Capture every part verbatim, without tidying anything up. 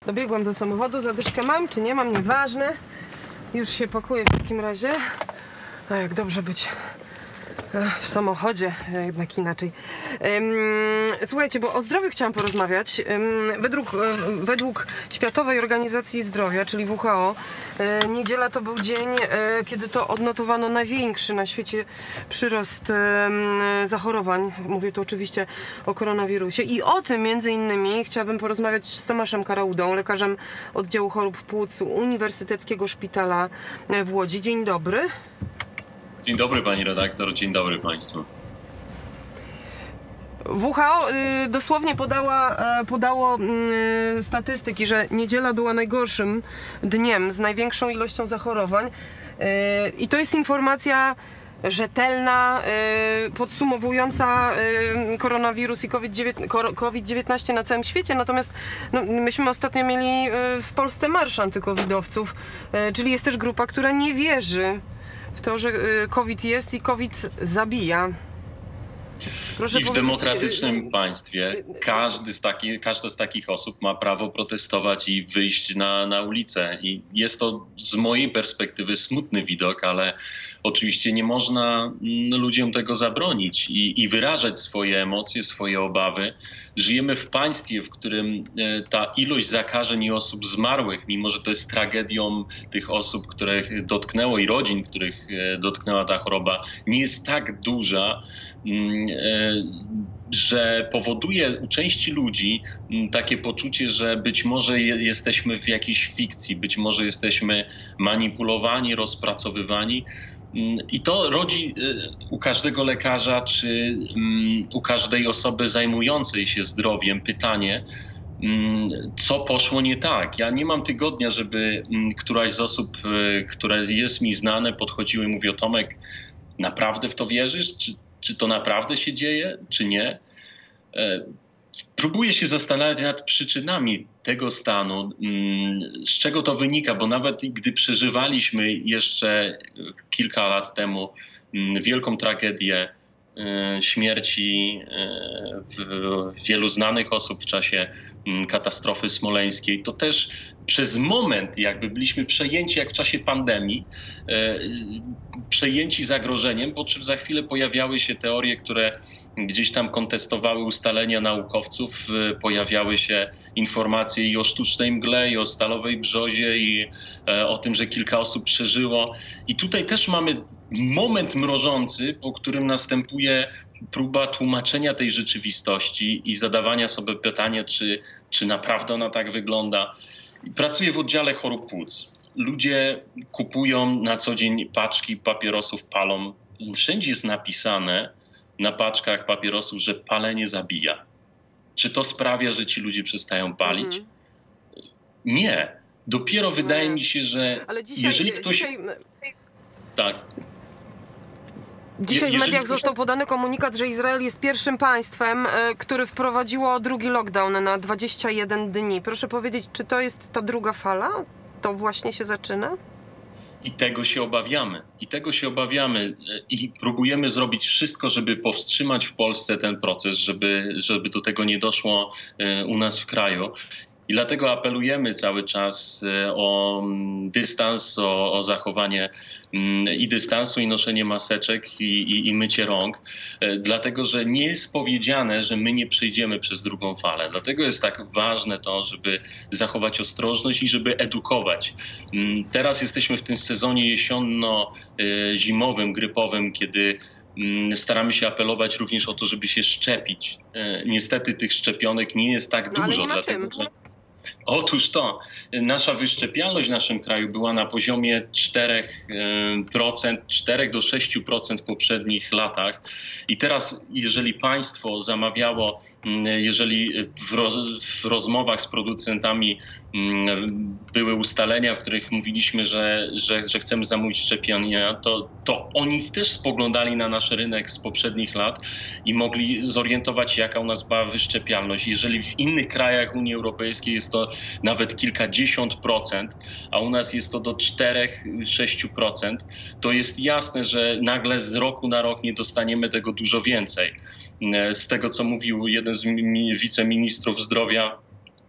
Dobiegłam do samochodu, zadyszkę mam czy nie mam, nieważne. Już się pakuję w takim razie. A jak dobrze być w samochodzie, jednak inaczej. Słuchajcie, bo o zdrowiu chciałam porozmawiać. Według, według Światowej Organizacji Zdrowia, czyli W H O, niedziela to był dzień, kiedy to odnotowano największy na świecie przyrost zachorowań. Mówię tu oczywiście o koronawirusie. I o tym między innymi chciałabym porozmawiać z Tomaszem Karaudą, lekarzem oddziału chorób płuc Uniwersyteckiego Szpitala w Łodzi. Dzień dobry. Dzień dobry pani redaktor, dzień dobry państwu. W H O y, dosłownie podała, y, podało y, statystyki, że niedziela była najgorszym dniem z największą ilością zachorowań. Y, I to jest informacja rzetelna, y, podsumowująca y, koronawirus i COVID dziewiętnaście na całym świecie. Natomiast no, myśmy ostatnio mieli y, w Polsce marsz antykowidowców, y, czyli jest też grupa, która nie wierzy w to, że COVID jest i COVID zabija. Proszę I w demokratycznym państwie każdy z taki, każda z takich osób ma prawo protestować i wyjść na, na ulicę. I jest to z mojej perspektywy smutny widok, ale oczywiście nie można ludziom tego zabronić i, i wyrażać swoje emocje, swoje obawy. Żyjemy w państwie, w którym ta ilość zakażeń i osób zmarłych, mimo że to jest tragedią tych osób, których dotknęło i rodzin, których dotknęła ta choroba, nie jest tak duża, że powoduje u części ludzi takie poczucie, że być może jesteśmy w jakiejś fikcji, być może jesteśmy manipulowani, rozpracowywani. I to rodzi u każdego lekarza czy u każdej osoby zajmującej się zdrowiem pytanie, co poszło nie tak. Ja nie mam tygodnia, żeby któraś z osób, które jest mi znane, podchodziły i mówią: Tomek, naprawdę w to wierzysz? Czy, czy to naprawdę się dzieje, czy nie? Próbuję się zastanawiać nad przyczynami tego stanu, z czego to wynika, bo nawet gdy przeżywaliśmy jeszcze kilka lat temu wielką tragedię śmierci wielu znanych osób w czasie katastrofy smoleńskiej, to też przez moment jakby byliśmy przejęci jak w czasie pandemii, przejęci zagrożeniem, po czym za chwilę pojawiały się teorie, które gdzieś tam kontestowały ustalenia naukowców, pojawiały się informacje i o sztucznej mgle, i o stalowej brzozie, i o tym, że kilka osób przeżyło. I tutaj też mamy moment mrożący, po którym następuje próba tłumaczenia tej rzeczywistości i zadawania sobie pytania, czy, czy naprawdę ona tak wygląda. Pracuję w oddziale chorób płuc. Ludzie kupują na co dzień paczki papierosów, palą. Wszędzie jest napisane na paczkach papierosów, że palenie zabija. Czy to sprawia, że ci ludzie przestają palić? Mhm. Nie. Dopiero wydaje Nie. mi się, że Ale dzisiaj, jeżeli ktoś... Dzisiaj... Tak. Dzisiaj Je, w mediach ktoś... został podany komunikat, że Izrael jest pierwszym państwem, które wprowadziło drugi lockdown na dwadzieścia jeden dni. Proszę powiedzieć, czy to jest ta druga fala? To właśnie się zaczyna? I tego się obawiamy. I tego się obawiamy. I próbujemy zrobić wszystko, żeby powstrzymać w Polsce ten proces, żeby, żeby do tego nie doszło u nas w kraju. I dlatego apelujemy cały czas o dystans, o, o zachowanie i dystansu, i noszenie maseczek, i, i, i mycie rąk. Dlatego, że nie jest powiedziane, że my nie przejdziemy przez drugą falę. Dlatego jest tak ważne to, żeby zachować ostrożność i żeby edukować. Teraz jesteśmy w tym sezonie jesienno-zimowym, grypowym, kiedy staramy się apelować również o to, żeby się szczepić. Niestety tych szczepionek nie jest tak no, dużo. Ale nie ma dlatego, czym. Otóż to, nasza wyszczepialność w naszym kraju była na poziomie cztery procent, cztery do sześciu procent w poprzednich latach. I teraz, jeżeli państwo zamawiało, jeżeli w, roz, w rozmowach z producentami były ustalenia, w których mówiliśmy, że, że, że chcemy zamówić szczepienia, to, to oni też spoglądali na nasz rynek z poprzednich lat i mogli zorientować się, jaka u nas była wyszczepialność. Jeżeli w innych krajach Unii Europejskiej jest to nawet kilkadziesiąt procent, a u nas jest to do czterech do sześciu procent, to jest jasne, że nagle z roku na rok nie dostaniemy tego dużo więcej. Z tego, co mówił jeden z wiceministrów zdrowia,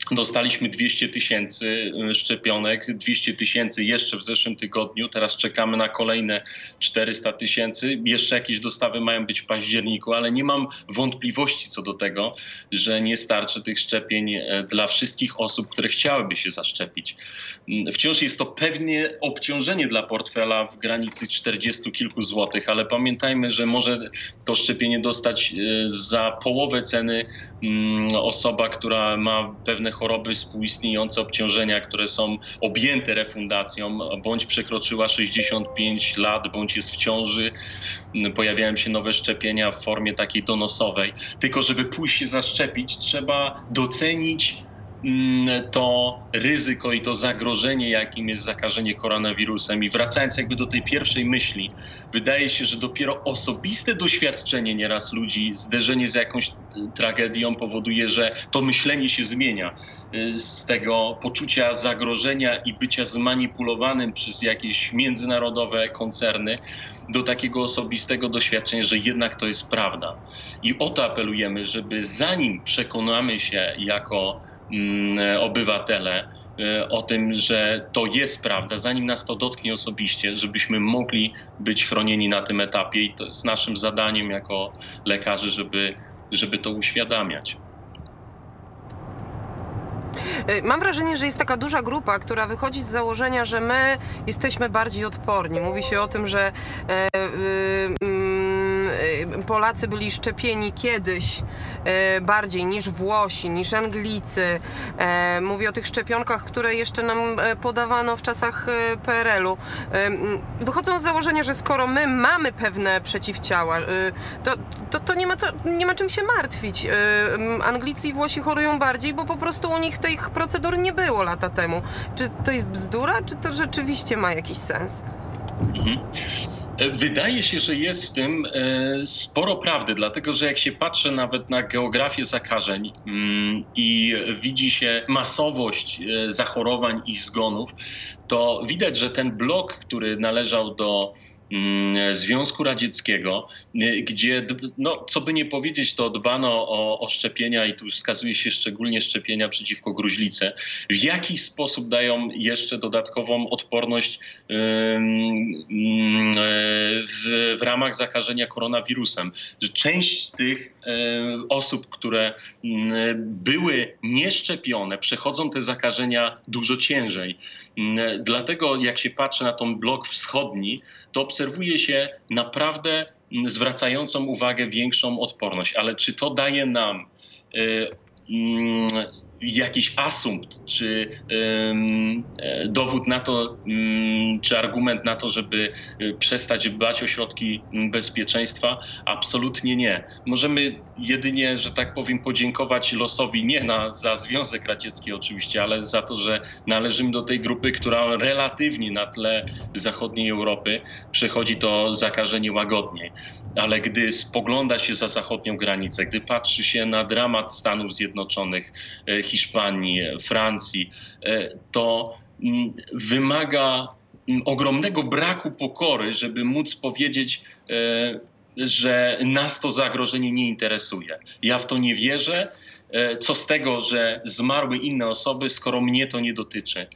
Dostaliśmy dwieście tysięcy szczepionek, dwieście tysięcy jeszcze w zeszłym tygodniu, teraz czekamy na kolejne czterysta tysięcy. Jeszcze jakieś dostawy mają być w październiku, ale nie mam wątpliwości co do tego, że nie starczy tych szczepień dla wszystkich osób, które chciałyby się zaszczepić. Wciąż jest to pewnie obciążenie dla portfela w granicy czterdziestu kilku złotych, ale pamiętajmy, że może to szczepienie dostać za połowę ceny osoba, która ma pewne choroby współistniejące, obciążenia, które są objęte refundacją, bądź przekroczyła sześćdziesiąt pięć lat, bądź jest w ciąży. Pojawiają się nowe szczepienia w formie takiej donosowej. Tylko żeby pójść się zaszczepić, trzeba docenić to ryzyko i to zagrożenie, jakim jest zakażenie koronawirusem. I wracając jakby do tej pierwszej myśli, wydaje się, że dopiero osobiste doświadczenie nieraz ludzi, zderzenie z jakąś tragedią powoduje, że to myślenie się zmienia. Z tego poczucia zagrożenia i bycia zmanipulowanym przez jakieś międzynarodowe koncerny do takiego osobistego doświadczenia, że jednak to jest prawda. I o to apelujemy, żeby zanim przekonamy się jako obywatele o tym, że to jest prawda, zanim nas to dotknie osobiście, żebyśmy mogli być chronieni na tym etapie i to jest naszym zadaniem jako lekarzy, żeby, żeby to uświadamiać. Mam wrażenie, że jest taka duża grupa, która wychodzi z założenia, że my jesteśmy bardziej odporni. Mówi się o tym, że e, e, Polacy byli szczepieni kiedyś e, bardziej niż Włosi, niż Anglicy. E, mówi o tych szczepionkach, które jeszcze nam podawano w czasach P R L u. E, wychodzą z założenia, że skoro my mamy pewne przeciwciała, e, to, to, to nie ma co, nie ma czym się martwić. E, Anglicy i Włosi chorują bardziej, bo po prostu u nich tych procedur nie było lata temu. Czy to jest bzdura, czy to rzeczywiście ma jakiś sens? Mhm. Wydaje się, że jest w tym sporo prawdy, dlatego że jak się patrzy nawet na geografię zakażeń i widzi się masowość zachorowań i zgonów, to widać, że ten blok, który należał do Związku Radzieckiego, gdzie, no, co by nie powiedzieć, to dbano o, o szczepienia i tu wskazuje się szczególnie szczepienia przeciwko gruźlicy. W jakiś sposób dają jeszcze dodatkową odporność w, w ramach zakażenia koronawirusem. Że część z tych osób, które były nieszczepione, przechodzą te zakażenia dużo ciężej. Dlatego jak się patrzy na ten blok wschodni, to obserwuje się naprawdę zwracającą uwagę większą odporność. Ale czy to daje nam y, y, jakiś asumpt, czy y, dowód na to, y, czy argument na to, żeby przestać dbać o środki bezpieczeństwa? Absolutnie nie. Możemy jedynie, że tak powiem, podziękować losowi nie na, za Związek Radziecki oczywiście, ale za to, że należymy do tej grupy, która relatywnie na tle zachodniej Europy przechodzi to zakażenie łagodniej. Ale gdy spogląda się za zachodnią granicę, gdy patrzy się na dramat Stanów Zjednoczonych, Hiszpanii, Francji, to wymaga ogromnego braku pokory, żeby móc powiedzieć, że nas to zagrożenie nie interesuje. Ja w to nie wierzę. Co z tego, że zmarły inne osoby, skoro mnie to nie dotyczy.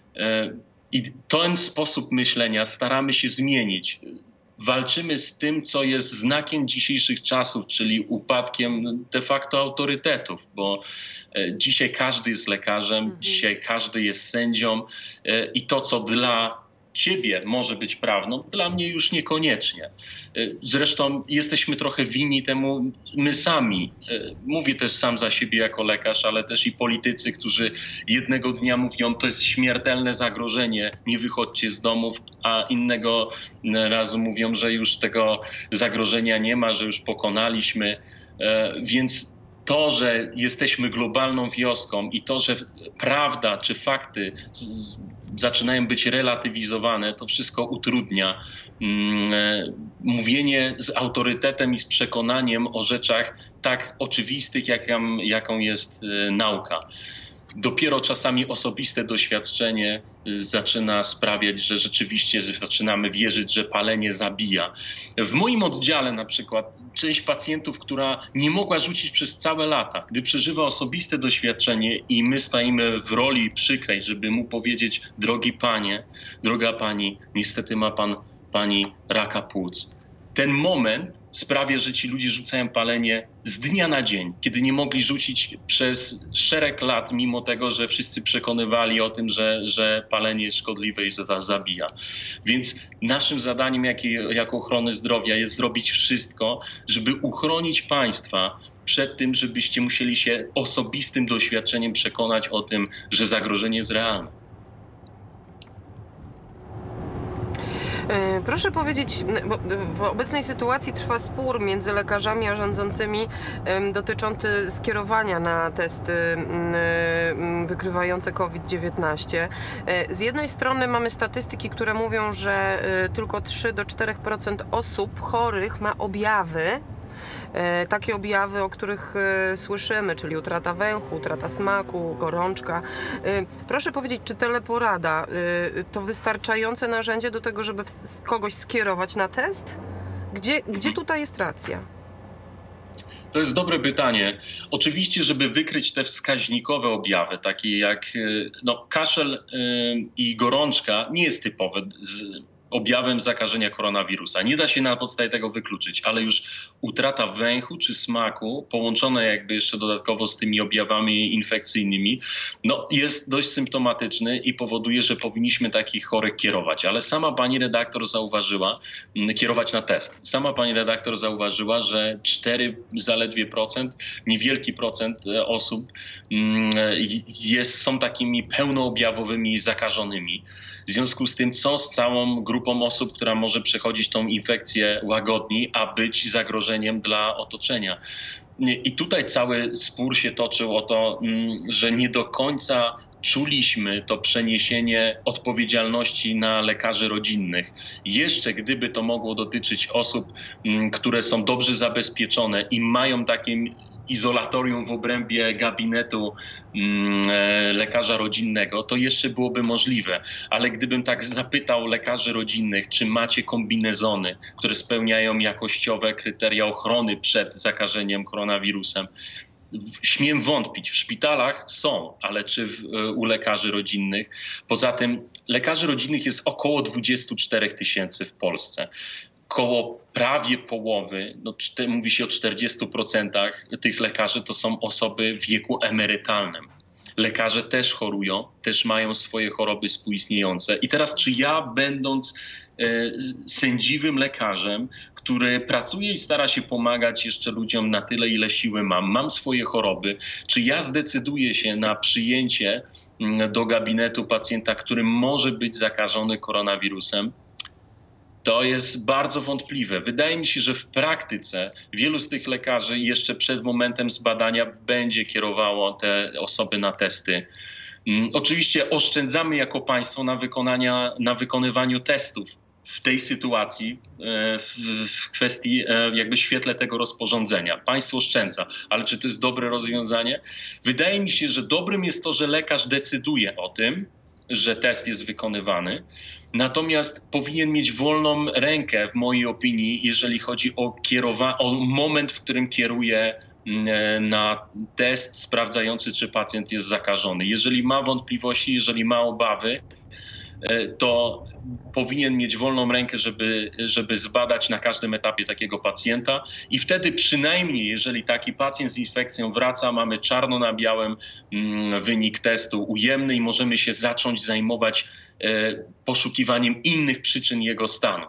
I ten sposób myślenia staramy się zmienić. Walczymy z tym, co jest znakiem dzisiejszych czasów, czyli upadkiem de facto autorytetów, bo dzisiaj każdy jest lekarzem, mhm. dzisiaj każdy jest sędzią i to, co dla ciebie może być prawdą, dla mnie już niekoniecznie. Zresztą jesteśmy trochę winni temu my sami. Mówię też sam za siebie jako lekarz, ale też i politycy, którzy jednego dnia mówią, to jest śmiertelne zagrożenie, nie wychodźcie z domów, a innego razu mówią, że już tego zagrożenia nie ma, że już pokonaliśmy. Więc to, że jesteśmy globalną wioską i to, że prawda czy fakty zaczynają być relatywizowane, to wszystko utrudnia mówienie z autorytetem i z przekonaniem o rzeczach tak oczywistych, jaką, jaką jest nauka. Dopiero czasami osobiste doświadczenie zaczyna sprawiać, że rzeczywiście zaczynamy wierzyć, że palenie zabija. W moim oddziale na przykład część pacjentów, która nie mogła rzucić przez całe lata, gdy przeżywa osobiste doświadczenie i my stajemy w roli przykrej, żeby mu powiedzieć: drogi panie, droga pani, niestety ma pan, pani raka płuc. Ten moment sprawia, że ci ludzie rzucają palenie z dnia na dzień, kiedy nie mogli rzucić przez szereg lat, mimo tego, że wszyscy przekonywali o tym, że, że palenie jest szkodliwe i że zabija. Więc naszym zadaniem jako ochrony zdrowia jest zrobić wszystko, żeby uchronić państwa przed tym, żebyście musieli się osobistym doświadczeniem przekonać o tym, że zagrożenie jest realne. Proszę powiedzieć, bo w obecnej sytuacji trwa spór między lekarzami a rządzącymi dotyczący skierowania na testy wykrywające COVID dziewiętnaście. Z jednej strony mamy statystyki, które mówią, że tylko trzy do czterech procent osób chorych ma objawy, takie objawy, o których słyszymy, czyli utrata węchu, utrata smaku, gorączka. Proszę powiedzieć, czy teleporada to wystarczające narzędzie do tego, żeby kogoś skierować na test? Gdzie, gdzie tutaj jest racja? To jest dobre pytanie. Oczywiście, żeby wykryć te wskaźnikowe objawy, takie jak no, kaszel i gorączka, nie jest typowe z objawem zakażenia koronawirusa. Nie da się na podstawie tego wykluczyć, ale już utrata węchu czy smaku, połączone jakby jeszcze dodatkowo z tymi objawami infekcyjnymi, no jest dość symptomatyczny i powoduje, że powinniśmy takich chorych kierować. Ale sama pani redaktor zauważyła, kierować na test. Sama pani redaktor zauważyła, że cztery zaledwie procent, niewielki procent osób jest, są takimi pełnoobjawowymi zakażonymi. W związku z tym, co z całą grupą osób, która może przechodzić tą infekcję łagodniej, a być zagrożeniem dla otoczenia. I tutaj cały spór się toczył o to, że nie do końca czuliśmy to przeniesienie odpowiedzialności na lekarzy rodzinnych. Jeszcze gdyby to mogło dotyczyć osób, które są dobrze zabezpieczone i mają takie izolatorium w obrębie gabinetu lekarza rodzinnego, to jeszcze byłoby możliwe. Ale gdybym tak zapytał lekarzy rodzinnych, czy macie kombinezony, które spełniają jakościowe kryteria ochrony przed zakażeniem koronawirusem, śmiem wątpić. W szpitalach są, ale czy w, u lekarzy rodzinnych? Poza tym lekarzy rodzinnych jest około dwadzieścia cztery tysięcy w Polsce. Koło prawie połowy, no, mówi się o czterdziestu procentach tych lekarzy, to są osoby w wieku emerytalnym. Lekarze też chorują, też mają swoje choroby współistniejące. I teraz czy ja, będąc e, sędziwym lekarzem, który pracuje i stara się pomagać jeszcze ludziom na tyle, ile siły mam, mam swoje choroby, czy ja zdecyduję się na przyjęcie do gabinetu pacjenta, który może być zakażony koronawirusem? To jest bardzo wątpliwe. Wydaje mi się, że w praktyce wielu z tych lekarzy jeszcze przed momentem zbadania będzie kierowało te osoby na testy. Oczywiście oszczędzamy jako państwo na, wykonania, na wykonywaniu testów w tej sytuacji, w kwestii jakby w świetle tego rozporządzenia. Państwo oszczędza, ale czy to jest dobre rozwiązanie? Wydaje mi się, że dobrym jest to, że lekarz decyduje o tym, że test jest wykonywany. Natomiast powinien mieć wolną rękę, w mojej opinii, jeżeli chodzi o, kierowa- o moment, w którym kieruje na test sprawdzający, czy pacjent jest zakażony. Jeżeli ma wątpliwości, jeżeli ma obawy, to powinien mieć wolną rękę, żeby, żeby zbadać na każdym etapie takiego pacjenta i wtedy przynajmniej, jeżeli taki pacjent z infekcją wraca, mamy czarno na białym wynik testu ujemny i możemy się zacząć zajmować poszukiwaniem innych przyczyn jego stanu.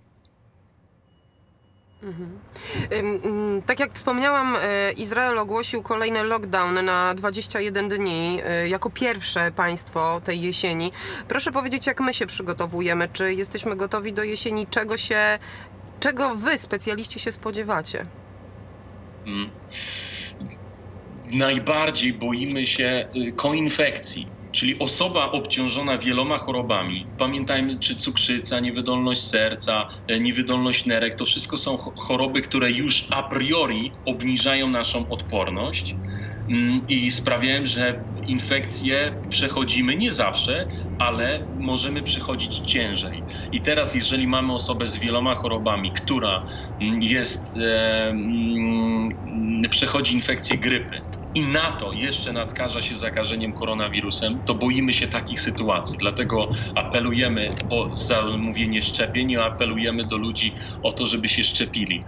Mhm. Tak jak wspomniałam, Izrael ogłosił kolejny lockdown na dwadzieścia jeden dni jako pierwsze państwo tej jesieni. Proszę powiedzieć, jak my się przygotowujemy? Czy jesteśmy gotowi do jesieni? Czego się, czego wy, specjaliści, się spodziewacie? Hmm. Najbardziej boimy się koinfekcji. Czyli osoba obciążona wieloma chorobami, pamiętajmy, czy cukrzyca, niewydolność serca, niewydolność nerek, to wszystko są choroby, które już a priori obniżają naszą odporność i sprawiają, że infekcje przechodzimy nie zawsze, ale możemy przechodzić ciężej. I teraz, jeżeli mamy osobę z wieloma chorobami, która jest, e, przechodzi infekcję grypy i na to jeszcze nadkaża się zakażeniem koronawirusem, to boimy się takich sytuacji. Dlatego apelujemy o zamówienie szczepień i apelujemy do ludzi o to, żeby się szczepili.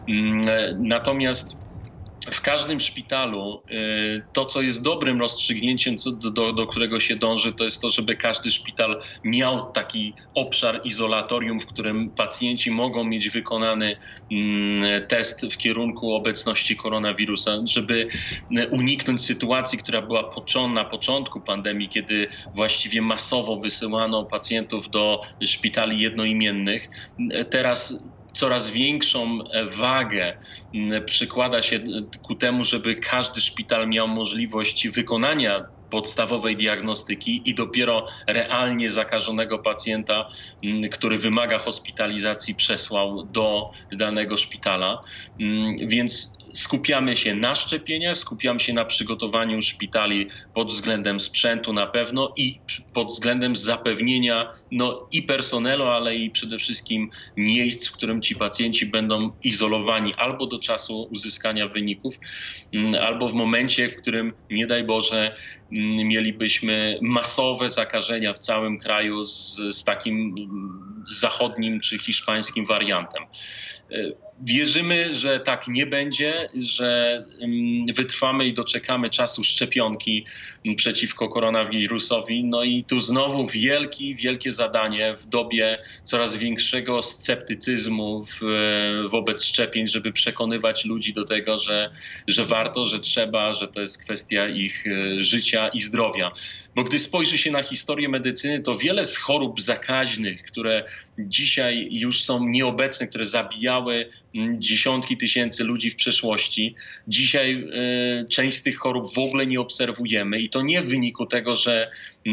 Natomiast w każdym szpitalu to, co jest dobrym rozstrzygnięciem, do, do, do którego się dąży, to jest to, żeby każdy szpital miał taki obszar izolatorium, w którym pacjenci mogą mieć wykonany test w kierunku obecności koronawirusa, żeby uniknąć sytuacji, która była na początku pandemii, kiedy właściwie masowo wysyłano pacjentów do szpitali jednoimiennych. Teraz coraz większą wagę przykłada się ku temu, żeby każdy szpital miał możliwość wykonania podstawowej diagnostyki i dopiero realnie zakażonego pacjenta, który wymaga hospitalizacji, przesłał do danego szpitala. Więc skupiamy się na szczepieniach, skupiamy się na przygotowaniu szpitali pod względem sprzętu na pewno i pod względem zapewnienia no, i personelu, ale i przede wszystkim miejsc, w którym ci pacjenci będą izolowani albo do czasu uzyskania wyników, albo w momencie, w którym, nie daj Boże, mielibyśmy masowe zakażenia w całym kraju z, z takim zachodnim czy hiszpańskim wariantem. Wierzymy, że tak nie będzie, że wytrwamy i doczekamy czasu szczepionki przeciwko koronawirusowi. No i tu znowu wielki, wielkie zadanie w dobie coraz większego sceptycyzmu w, wobec szczepień, żeby przekonywać ludzi do tego, że, że warto, że trzeba, że to jest kwestia ich życia i zdrowia. Bo gdy spojrzy się na historię medycyny, to wiele z chorób zakaźnych, które dzisiaj już są nieobecne, które zabijały dziesiątki tysięcy ludzi w przeszłości, dzisiaj y, część z tych chorób w ogóle nie obserwujemy i to nie w wyniku tego, że y,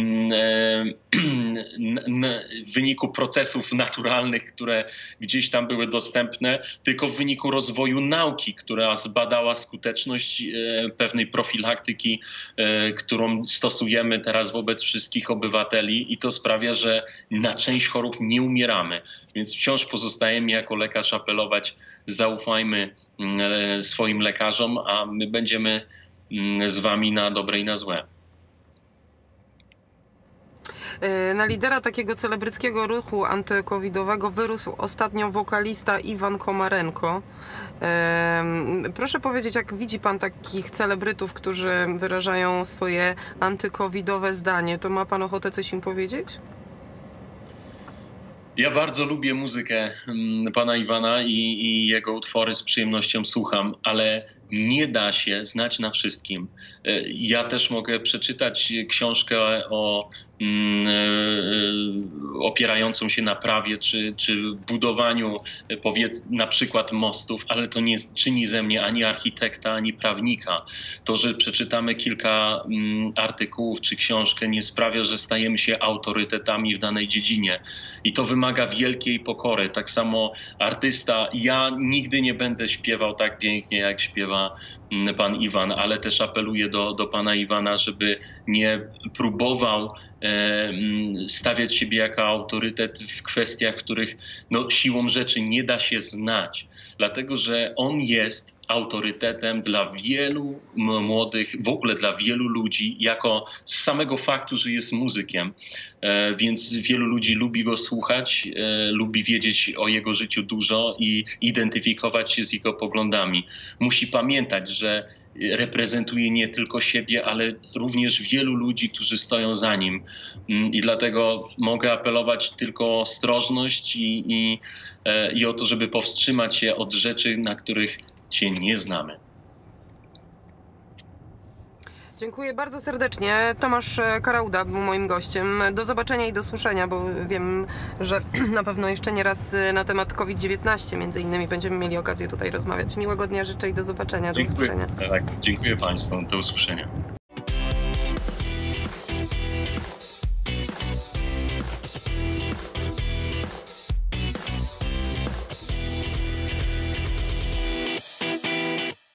y, w wyniku procesów naturalnych, które gdzieś tam były dostępne, tylko w wyniku rozwoju nauki, która zbadała skuteczność y, pewnej profilaktyki, y, którą stosujemy teraz wobec wszystkich obywateli i to sprawia, że na część chorób nie umieramy. Więc wciąż pozostaje mi jako lekarz apelować, zaufajmy swoim lekarzom, a my będziemy z wami na dobre i na złe. Na lidera takiego celebryckiego ruchu antykowidowego wyrósł ostatnio wokalista Iwan Komarenko. Proszę powiedzieć, jak widzi pan takich celebrytów, którzy wyrażają swoje antykowidowe zdanie, to ma pan ochotę coś im powiedzieć? Ja bardzo lubię muzykę pana Iwana i, i jego utwory z przyjemnością słucham, ale nie da się znać na wszystkim. Ja też mogę przeczytać książkę o opierającą się na prawie czy, czy budowaniu powiedz, na przykład mostów, ale to nie czyni ze mnie ani architekta, ani prawnika. To, że przeczytamy kilka artykułów czy książkę nie sprawia, że stajemy się autorytetami w danej dziedzinie. I to wymaga wielkiej pokory. Tak samo artysta, ja nigdy nie będę śpiewał tak pięknie, jak śpiewa pan Iwan, ale też apeluję do, do pana Iwana, żeby nie próbował e, stawiać siebie jako autorytet w kwestiach, których no, siłą rzeczy nie da się znać. Dlatego, że on jest autorytetem dla wielu młodych, w ogóle dla wielu ludzi, jako z samego faktu, że jest muzykiem. E, więc wielu ludzi lubi go słuchać, e, lubi wiedzieć o jego życiu dużo i identyfikować się z jego poglądami. Musi pamiętać, że reprezentuje nie tylko siebie, ale również wielu ludzi, którzy stoją za nim. I dlatego mogę apelować tylko o ostrożność i, i, i o to, żeby powstrzymać się od rzeczy, na których się nie znamy. Dziękuję bardzo serdecznie. Tomasz Karauda był moim gościem. Do zobaczenia i do słyszenia, bo wiem, że na pewno jeszcze nie raz na temat COVID dziewiętnaście między innymi będziemy mieli okazję tutaj rozmawiać. Miłego dnia życzę i do zobaczenia, do Dziękuję. usłyszenia. Tak, dziękuję państwu. Do usłyszenia.